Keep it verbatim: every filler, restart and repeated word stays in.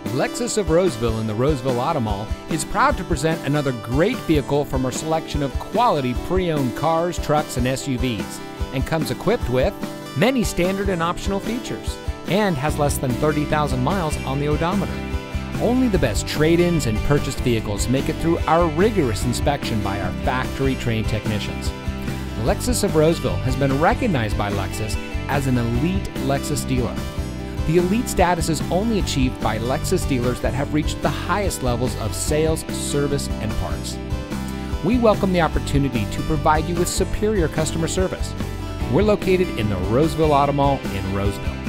Lexus of Roseville in the Roseville Auto Mall is proud to present another great vehicle from our selection of quality pre-owned cars, trucks, and S U Vs, and comes equipped with many standard and optional features, and has less than thirty thousand miles on the odometer. Only the best trade-ins and purchased vehicles make it through our rigorous inspection by our factory-trained technicians. Lexus of Roseville has been recognized by Lexus as an elite Lexus dealer. The elite status is only achieved by Lexus dealers that have reached the highest levels of sales, service, and parts. We welcome the opportunity to provide you with superior customer service. We're located in the Roseville Auto Mall in Roseville.